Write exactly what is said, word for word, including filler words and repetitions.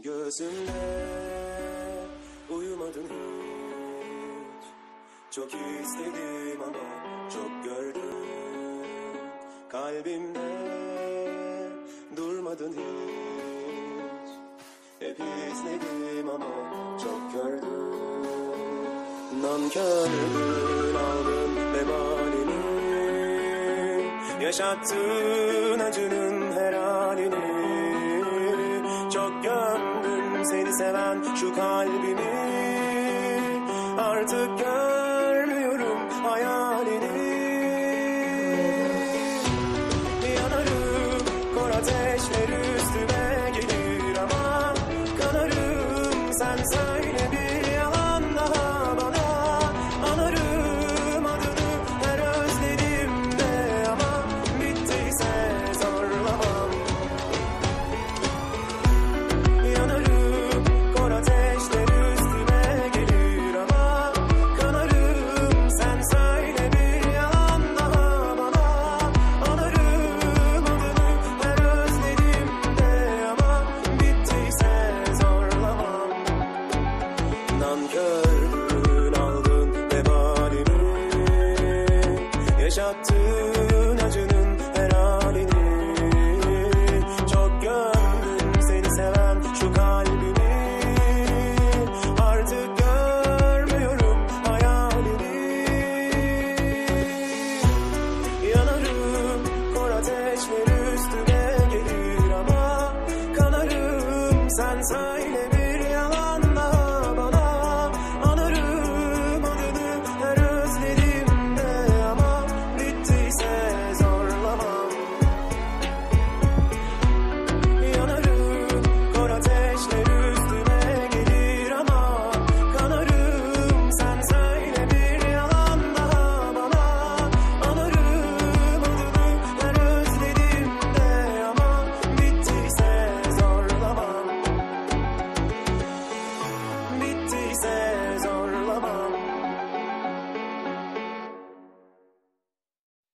Gözümde uyumadın hiç. Çok istedim ama çok gördüm. Kalbimde durmadın hiç. Hep izledim ama çok gördüm. Nankördün, aldın vebalini. Yaşattın acının her halini. Çok gömdüm seni seven şu kalbimi. Artık görmüyorum hayalini. Yanarım, kor ateşler üstüme gelir ama kanarım, sen söyle bir yalan daha bana. Anarım adını her özlerimde ama bittiyse zorlamam. Yanarım, kor ateşler üstüme gelir ama kanarım, sen söyle bir yalan daha bana. Anarım adını her özlerimde ama bittiyse zorlamam. Nankördün, aldın vebalini. Yaşattın acının her halini. Çok gömdüm seni seven şu kalbimi. Artık görmüyorum hayalini. Yanarım, kor ateşler üstüme gelir ama kanarım, sen söyle bir yalan daha bana. Anarım adını her özlerimde ama bittiyse zorlamam. Yanarım, kor ateşler üstüme gelir ama kanarım, sen söyle bir yalan daha bana. Anarım adını her özlerimde ama bittiyse zorlamam. Bittiyse